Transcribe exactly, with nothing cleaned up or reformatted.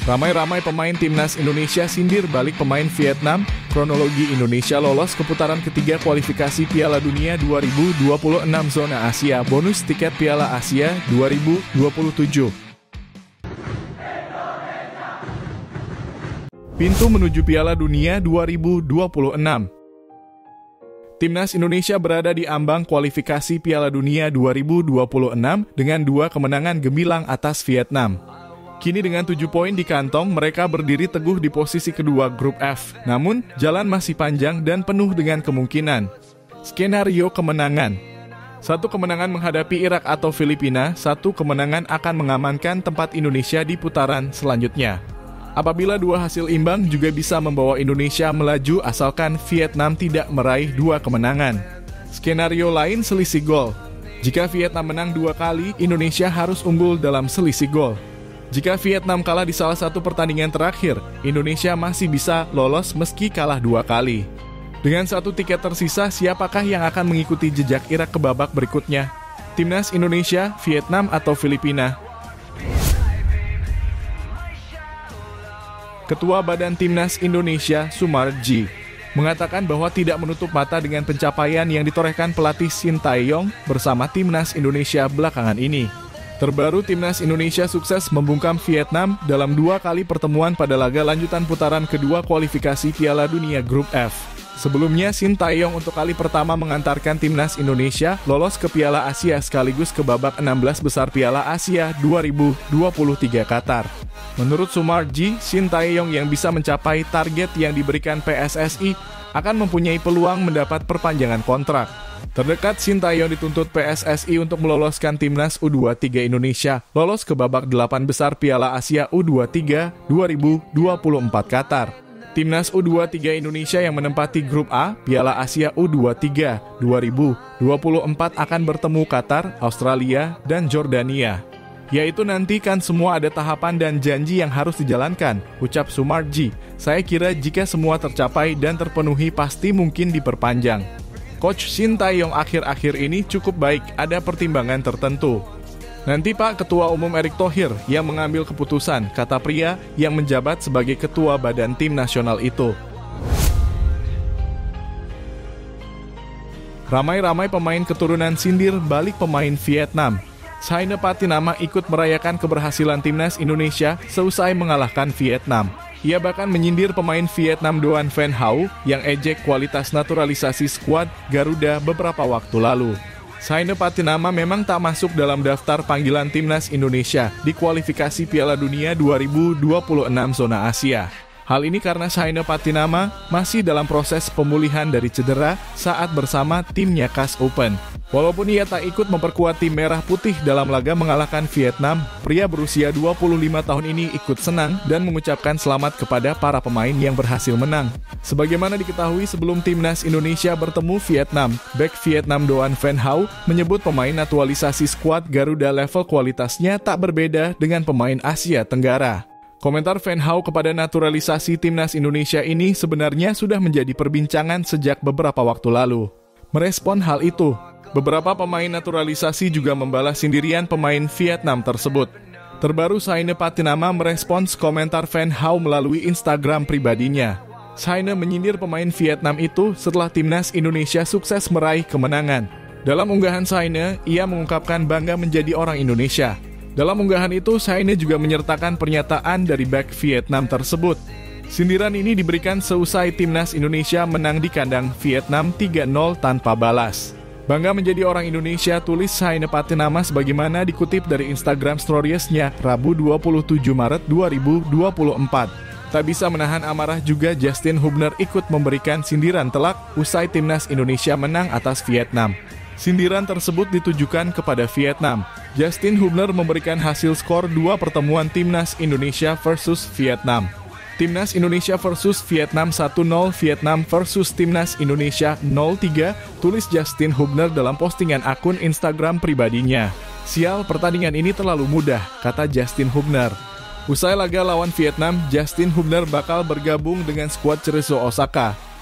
Ramai-ramai pemain timnas Indonesia sindir balik pemain Vietnam. Kronologi Indonesia lolos ke putaran ketiga kualifikasi Piala Dunia dua ribu dua puluh enam zona Asia, bonus tiket Piala Asia dua ribu dua puluh tujuh. Pintu menuju Piala Dunia dua ribu dua puluh enam. Timnas Indonesia berada di ambang kualifikasi Piala Dunia dua ribu dua puluh enam dengan dua kemenangan gemilang atas Vietnam. Kini dengan tujuh poin di kantong, mereka berdiri teguh di posisi kedua grup F. Namun, jalan masih panjang dan penuh dengan kemungkinan. Skenario kemenangan. Satu kemenangan menghadapi Irak atau Filipina, satu kemenangan akan mengamankan tempat Indonesia di putaran selanjutnya. Apabila dua hasil imbang juga bisa membawa Indonesia melaju asalkan Vietnam tidak meraih dua kemenangan. Skenario lain selisih gol. Jika Vietnam menang dua kali, Indonesia harus unggul dalam selisih gol. Jika Vietnam kalah di salah satu pertandingan terakhir, Indonesia masih bisa lolos meski kalah dua kali. Dengan satu tiket tersisa, siapakah yang akan mengikuti jejak Irak ke babak berikutnya? Timnas Indonesia, Vietnam, atau Filipina? Ketua Badan Timnas Indonesia, Sumarji, mengatakan bahwa tidak menutup mata dengan pencapaian yang ditorehkan pelatih Sintayong bersama Timnas Indonesia belakangan ini. Terbaru, Timnas Indonesia sukses membungkam Vietnam dalam dua kali pertemuan pada laga lanjutan putaran kedua kualifikasi Piala Dunia Grup F. Sebelumnya, Sintayong untuk kali pertama mengantarkan Timnas Indonesia lolos ke Piala Asia sekaligus ke babak enam belas besar Piala Asia dua ribu dua puluh tiga Qatar. Menurut Sumarji, Sintayong yang bisa mencapai target yang diberikan P S S I akan mempunyai peluang mendapat perpanjangan kontrak. Terdekat, Sintayong dituntut P S S I untuk meloloskan Timnas U dua puluh tiga Indonesia lolos ke babak delapan besar Piala Asia U dua puluh tiga dua ribu dua puluh empat Qatar. Timnas U dua puluh tiga Indonesia yang menempati grup A Piala Asia U dua puluh tiga dua ribu dua puluh empat akan bertemu Qatar, Australia, dan Jordania. Yaitu nanti kan semua ada tahapan dan janji yang harus dijalankan, ucap Sumarji. Saya kira jika semua tercapai dan terpenuhi pasti mungkin diperpanjang. Coach Sintayong akhir-akhir ini cukup baik, ada pertimbangan tertentu. Nanti Pak Ketua Umum Erick Thohir yang mengambil keputusan, kata pria yang menjabat sebagai Ketua Badan Tim Nasional itu. Ramai-ramai pemain keturunan sindir balik pemain Vietnam. Saina Patinama ikut merayakan keberhasilan Timnas Indonesia seusai mengalahkan Vietnam. Ia bahkan menyindir pemain Vietnam Doan Van Hau yang ejek kualitas naturalisasi skuad Garuda beberapa waktu lalu. Saina Patinama memang tak masuk dalam daftar panggilan Timnas Indonesia di kualifikasi Piala Dunia dua ribu dua puluh enam zona Asia. Hal ini karena Saina Patinama masih dalam proses pemulihan dari cedera saat bersama timnya Kas Open. Walaupun ia tak ikut memperkuat tim merah putih dalam laga mengalahkan Vietnam, pria berusia dua puluh lima tahun ini ikut senang dan mengucapkan selamat kepada para pemain yang berhasil menang. Sebagaimana diketahui sebelum Timnas Indonesia bertemu Vietnam, bek Vietnam Doan Van Hau menyebut pemain naturalisasi skuad Garuda level kualitasnya tak berbeda dengan pemain Asia Tenggara. Komentar Van Hau kepada naturalisasi Timnas Indonesia ini sebenarnya sudah menjadi perbincangan sejak beberapa waktu lalu. Merespon hal itu, beberapa pemain naturalisasi juga membalas sindiran pemain Vietnam tersebut. Terbaru, Saina Patinama merespons komentar Van Hau melalui Instagram pribadinya. Saina menyindir pemain Vietnam itu setelah Timnas Indonesia sukses meraih kemenangan. Dalam unggahan Saina, ia mengungkapkan bangga menjadi orang Indonesia. Dalam unggahan itu, Saina juga menyertakan pernyataan dari bek Vietnam tersebut. Sindiran ini diberikan seusai Timnas Indonesia menang di kandang Vietnam tiga nol tanpa balas. Bangga menjadi orang Indonesia, tulis Saina Patinama sebagaimana dikutip dari Instagram Stories-nya Rabu dua puluh tujuh Maret dua ribu dua puluh empat. Tak bisa menahan amarah juga Justin Hubner ikut memberikan sindiran telak usai Timnas Indonesia menang atas Vietnam. Sindiran tersebut ditujukan kepada Vietnam. Justin Hubner memberikan hasil skor dua pertemuan Timnas Indonesia versus Vietnam. Timnas Indonesia versus Vietnam satu nol, Vietnam versus Timnas Indonesia nol tiga, tulis Justin Hubner dalam postingan akun Instagram pribadinya. Sial, pertandingan ini terlalu mudah, kata Justin Hubner. Usai laga lawan Vietnam, Justin Hubner bakal bergabung dengan skuad Cerezo Osaka.